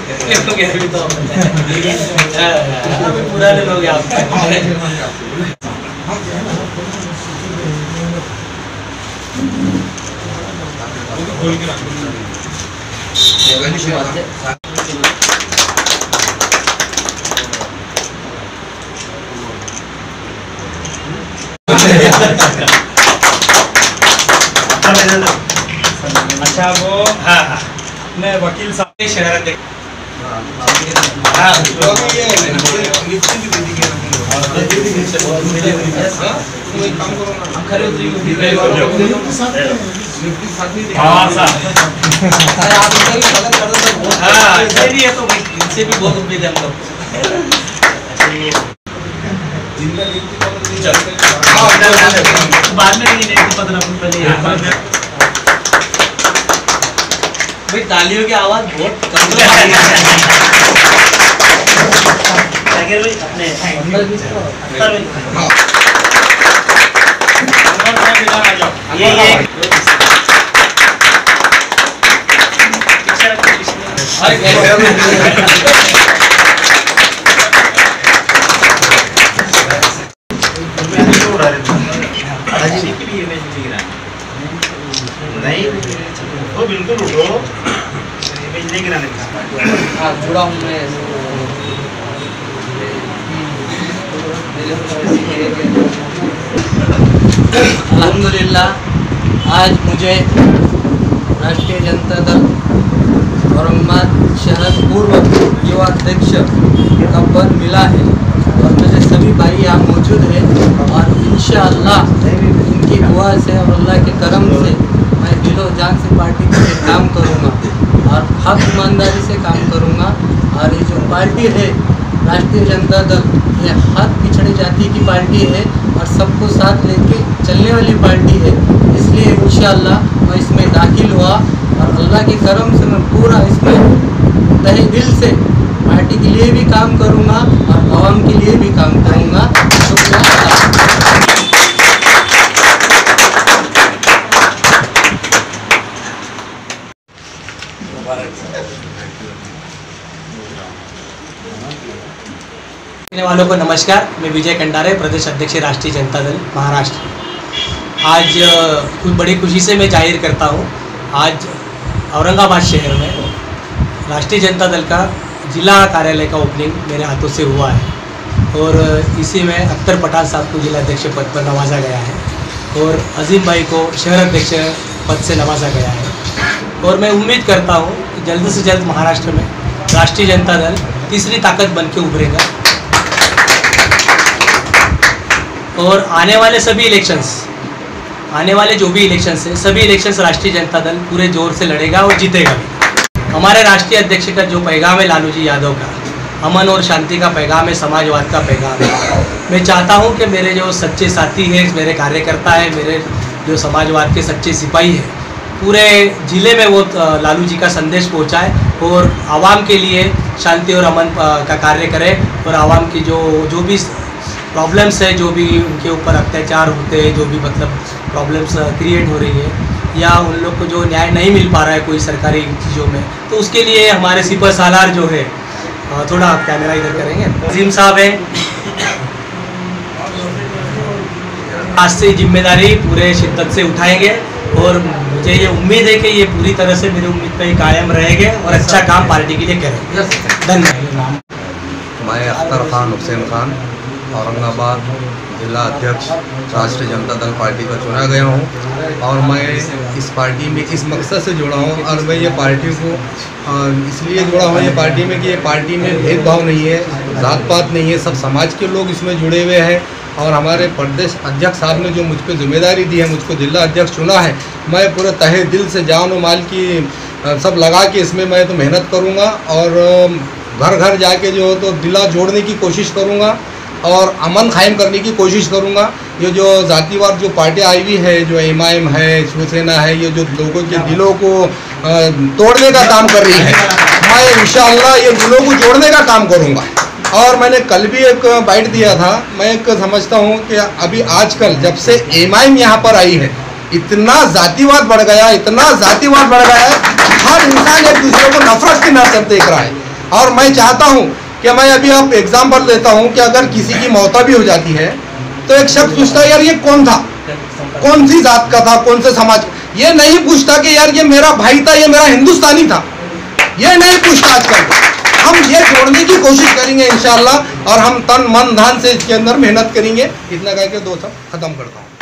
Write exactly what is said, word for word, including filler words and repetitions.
पुराने लोग आप अच्छा वो हाँ हाँ मैं वकील साहब शहर अध्यक्ष हाँ इनसे भी बहुत उम्मीद है हम लोग। बाद में नहीं पंद्रह मिनट पहले भाई तालियों की आवाज बहुत कम नहीं तो बिल्कुल उठो नहीं गिराने हाँ जुड़ा हूँ मैं अल्हम्दुलिल्लाह आज मुझे राष्ट्रीय जनता दल औरंगाबाद शहर पूर्व युवा अध्यक्ष का पद मिला है और मेरे सभी भाई यहाँ मौजूद हैं और इंशाअल्लाह इनकी दुआ से और अल्लाह के करम से मैं दिलो जान से पार्टी के लिए काम करूँगा और हक ईमानदारी से काम करूँगा। और ये जो पार्टी है राष्ट्रीय जनता दल ये हर पिछड़ी जाति की पार्टी है और सबको साथ लेके चलने वाली पार्टी है, इसलिए इंशाअल्लाह मैं इसमें दाखिल हुआ और अल्लाह के करम से मैं पूरा इसमें तहे दिल से पार्टी के लिए भी काम करूँगा और आवाम के लिए भी काम करूँगा। शुक्रिया। वालों को नमस्कार, मैं विजय कंडारे, प्रदेश अध्यक्ष राष्ट्रीय जनता दल महाराष्ट्र। आज कुछ बड़ी खुशी से मैं जाहिर करता हूँ, आज औरंगाबाद शहर में राष्ट्रीय जनता दल का जिला कार्यालय का ओपनिंग मेरे हाथों से हुआ है और इसी में अख्तर पठान साहब को जिला अध्यक्ष पद पर नवाजा गया है और अजीम भाई को शहर अध्यक्ष पद से नवाजा गया है। और मैं उम्मीद करता हूँ कि जल्द से जल्द महाराष्ट्र में राष्ट्रीय जनता दल तीसरी ताकत बन के उभरेगा और आने वाले सभी इलेक्शंस आने वाले जो भी इलेक्शंस हैं सभी इलेक्शंस राष्ट्रीय जनता दल पूरे जोर से लड़ेगा और जीतेगा भी। हमारे राष्ट्रीय अध्यक्ष का जो पैगाम है लालू जी यादव का, अमन और शांति का पैगाम है, समाजवाद का पैगाम है। मैं चाहता हूं कि मेरे जो सच्चे साथी हैं, मेरे कार्यकर्ता हैं, मेरे जो समाजवाद के सच्चे सिपाही हैं, पूरे ज़िले में वो लालू जी का संदेश पहुंचाए और आवाम के लिए शांति और अमन का कार्य करें और आवाम की जो जो भी प्रॉब्लम्स है, जो भी उनके ऊपर अत्याचार होते हैं, जो भी मतलब प्रॉब्लम्स क्रिएट हो रही है या उन लोग को जो न्याय नहीं मिल पा रहा है कोई सरकारी चीज़ों में, तो उसके लिए हमारे सिपह सालार जो है, थोड़ा आप कैमरा इधर करेंगे, अजीम साहब हैं, आज से जिम्मेदारी पूरे शिद्दत से उठाएंगे और मुझे ये उम्मीद है कि ये पूरी तरह से मेरी उम्मीद पे कायम रहेंगे और अच्छा काम पार्टी के लिए करेंगे। धन्यवाद। मैं अख्तर खान हुसैन खान औरंगाबाद जिला अध्यक्ष राष्ट्रीय जनता दल पार्टी का चुना गया हूँ और मैं इस पार्टी में इस मकसद से जुड़ा हूँ और मैं ये पार्टी को इसलिए जुड़ा हूँ ये पार्टी में कि ये पार्टी में भेदभाव नहीं है, जात पात नहीं है, सब समाज के लोग इसमें जुड़े हुए हैं। और हमारे प्रदेश अध्यक्ष साहब ने जो मुझ पर जिम्मेदारी दी है, मुझको जिला अध्यक्ष चुना है, मैं पूरे तहे दिल से जान और माल की सब लगा के इसमें मैं तो मेहनत करूँगा और घर घर जाके जो तो दिला जोड़ने की कोशिश करूँगा और अमन कायम करने की कोशिश करूंगा। ये जो जातिवाद जो पार्टी आई हुई है, जो एम आई एम है, शिवसेना है, ये जो लोगों के दिलों को तोड़ने का काम कर रही है, मैं इंशाअल्लाह ये दिलों को जोड़ने का काम करूंगा। और मैंने कल भी एक बाइट दिया था, मैं एक समझता हूं कि अभी आजकल जब से एम आई एम यहाँ पर आई है, इतना जातिवाद बढ़ गया, इतना जातिवाद बढ़ गया है, हर इंसान एक दूसरे को नफरत की नजर देख रहा है। और मैं चाहता हूँ कि मैं अभी आप एग्जाम्पल देता हूँ कि अगर किसी की मौत भी हो जाती है तो एक शख्स पूछता है यार ये कौन था, कौन सी जात का था, कौन से समाज, ये नहीं पूछता कि यार ये मेरा भाई था, ये मेरा हिंदुस्तानी था, ये नहीं पूछता आजकल। हम ये जोड़ने की कोशिश करेंगे इंशाल्लाह, और हम तन मन धन से इसके अंदर मेहनत करेंगे। इतना कह के दो सब खत्म करता हूँ।